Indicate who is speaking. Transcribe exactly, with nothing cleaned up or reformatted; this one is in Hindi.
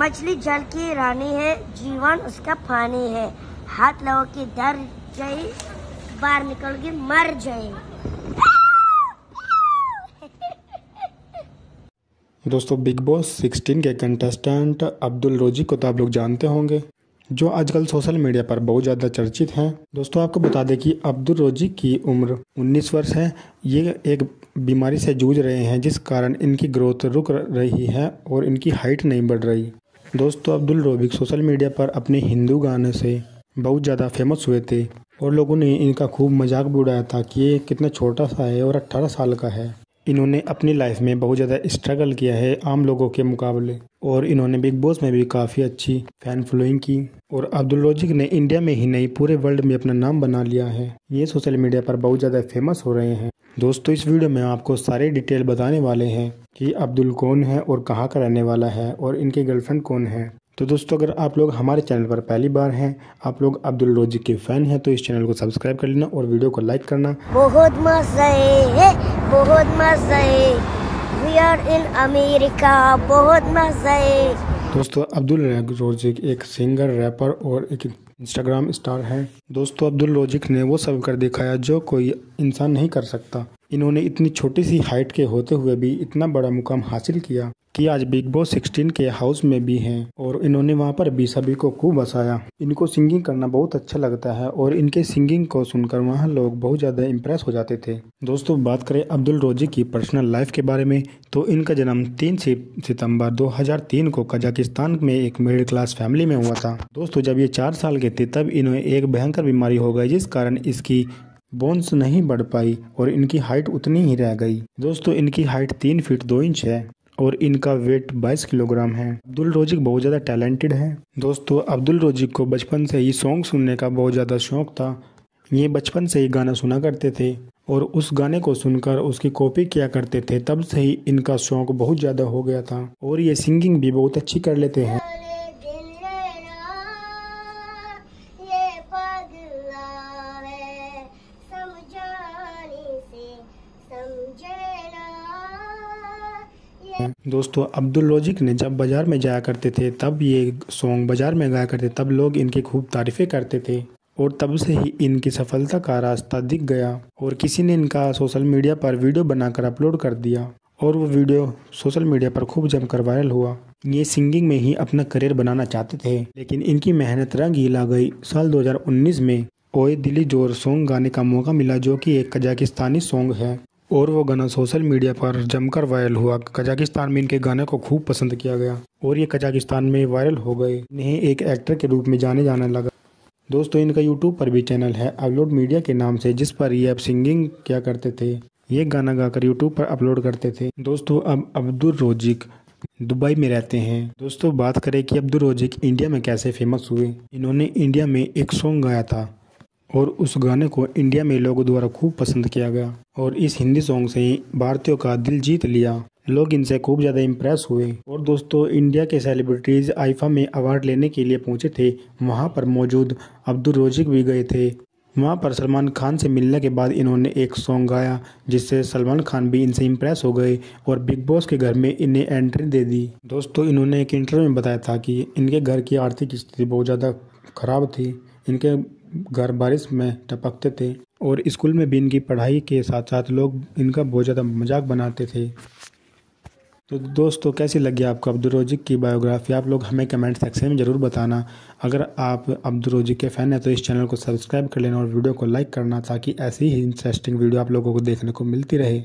Speaker 1: मछली जल की रानी है, जीवन उसका पानी है, हाथ लगाओ के डर जाए, बाहर निकल के मर जाए।
Speaker 2: दोस्तों बिग बॉस सिक्सटीन के कंटेस्टेंट अब्दुल रोजी को तो आप लोग जानते होंगे, जो आजकल सोशल मीडिया पर बहुत ज़्यादा चर्चित हैं। दोस्तों आपको बता दें कि अब्दुल रोजी की उम्र उन्नीस वर्ष है। ये एक बीमारी से जूझ रहे हैं जिस कारण इनकी ग्रोथ रुक रही है और इनकी हाइट नहीं बढ़ रही। दोस्तों अब्दुल रोजी सोशल मीडिया पर अपने हिंदू गाने से बहुत ज़्यादा फेमस हुए थे और लोगों ने इनका खूब मजाक भी उड़ाया था कि ये कितना छोटा सा है और अट्ठारह साल का है। इन्होंने अपनी लाइफ में बहुत ज़्यादा स्ट्रगल किया है आम लोगों के मुकाबले और इन्होंने बिग बॉस में भी काफ़ी अच्छी फैन फॉलोइंग की और अब्दुल रोजी ने इंडिया में ही नहीं पूरे वर्ल्ड में अपना नाम बना लिया है। ये सोशल मीडिया पर बहुत ज़्यादा फेमस हो रहे हैं। दोस्तों इस वीडियो में आपको सारे डिटेल बताने वाले हैं कि अब्दुल कौन है और कहाँ का रहने वाला है और इनकी गर्लफ्रेंड कौन है। तो दोस्तों अगर आप लोग हमारे चैनल पर पहली बार हैं, आप लोग अब्दुल रोजी के फैन हैं, तो इस चैनल को सब्सक्राइब कर लेना और वीडियो को लाइक करना।
Speaker 1: बहुत मजा है, बहुत मजा है, वी आर इन अमेरिका, बहुत मजा है।
Speaker 2: दोस्तों अब्दुल रोजी एक सिंगर, रैपर और एक इंस्टाग्राम स्टार हैं। दोस्तों अब्दुल रोजी ने वो सब कर दिखाया जो कोई इंसान नहीं कर सकता। इन्होंने इतनी छोटी सी हाइट के होते हुए भी इतना बड़ा मुकाम हासिल किया कि आज बिग बॉस सिक्सटीन के हाउस में भी हैं और इन्होंने वहां पर भी सभी को खूब हंसाया। इनको सिंगिंग करना बहुत अच्छा लगता है और इनके सिंगिंग को सुनकर वहां लोग बहुत ज़्यादा इम्प्रेस हो जाते थे। दोस्तों बात करें अब्दुल रोजी की पर्सनल लाइफ के बारे में, तो इनका जन्म तीन सितंबर दो हज़ार तीन को कजाकिस्तान में एक मिडिल क्लास फैमिली में हुआ था। दोस्तों जब ये चार साल के थे तब इन्हें एक भयंकर बीमारी हो गई जिस कारण इसकी बोन्स नहीं बढ़ पाई और इनकी हाइट उतनी ही रह गई। दोस्तों इनकी हाइट तीन फीट दो इंच है और इनका वेट बाईस किलोग्राम है। अब्दुल रोजी बहुत ज़्यादा टैलेंटेड है। दोस्तों अब्दुल रोजी को बचपन से ही सॉन्ग सुनने का बहुत ज़्यादा शौक था। ये बचपन से ही गाना सुना करते थे और उस गाने को सुनकर उसकी कॉपी किया करते थे। तब से ही इनका शौक बहुत ज़्यादा हो गया था और ये सिंगिंग भी बहुत अच्छी कर लेते हैं। दोस्तों अब्दुल रोजी ने जब बाजार में जाया करते थे तब ये सॉन्ग बाजार में गाया करते, तब लोग इनकी खूब तारीफें करते थे और तब से ही इनकी सफलता का रास्ता दिख गया और किसी ने इनका सोशल मीडिया पर वीडियो बनाकर अपलोड कर दिया और वो वीडियो सोशल मीडिया पर खूब जमकर वायरल हुआ। ये सिंगिंग में ही अपना करियर बनाना चाहते थे लेकिन इनकी मेहनत रंग ही ला गई। साल दो हज़ार उन्नीस में ओए दिली जोर सॉन्ग गाने का मौका मिला जो कि एक कजाकिस्तानी सॉन्ग है और वो गाना सोशल मीडिया पर जमकर वायरल हुआ। कजाकिस्तान में इनके गाने को खूब पसंद किया गया और ये कजाकिस्तान में वायरल हो गए। इन्हें एक एक्टर के रूप में जाने जाने लगा। दोस्तों इनका यूट्यूब पर भी चैनल है अपलोड मीडिया के नाम से, जिस पर ये अब सिंगिंग किया करते थे। ये गाना गाकर यूट्यूब पर अपलोड करते थे। दोस्तों अब अब्दुल रोजी दुबई में रहते हैं। दोस्तों बात करें कि अब्दुल रोजी इंडिया में कैसे फेमस हुए। इन्होंने इंडिया में एक सॉन्ग गाया था और उस गाने को इंडिया में लोगों द्वारा खूब पसंद किया गया और इस हिंदी सॉन्ग से ही भारतीयों का दिल जीत लिया। लोग इनसे खूब ज़्यादा इम्प्रेस हुए और दोस्तों इंडिया के सेलिब्रिटीज़ आईफा में अवार्ड लेने के लिए पहुंचे थे। वहां पर मौजूद अब्दुल रोजी भी गए थे। वहां पर सलमान खान से मिलने के बाद इन्होंने एक सॉन्ग गाया जिससे सलमान खान भी इनसे इम्प्रेस हो गए और बिग बॉस के घर में इन्हें एंट्री दे दी। दोस्तों इन्होंने एक इंटरव्यू में बताया था कि इनके घर की आर्थिक स्थिति बहुत ज़्यादा खराब थी। इनके घर बारिश में टपकते थे और स्कूल में भी इनकी पढ़ाई के साथ साथ लोग इनका बहुत ज़्यादा मजाक बनाते थे। तो दोस्तों कैसी लगी आपको अब्दुल रोजी की बायोग्राफी, आप लोग हमें कमेंट सेक्शन में ज़रूर बताना। अगर आप अब्दुल रोजी के फ़ैन हैं तो इस चैनल को सब्सक्राइब कर लेना और वीडियो को लाइक करना ताकि ऐसी ही इंटरेस्टिंग वीडियो आप लोगों को देखने को मिलती रहे।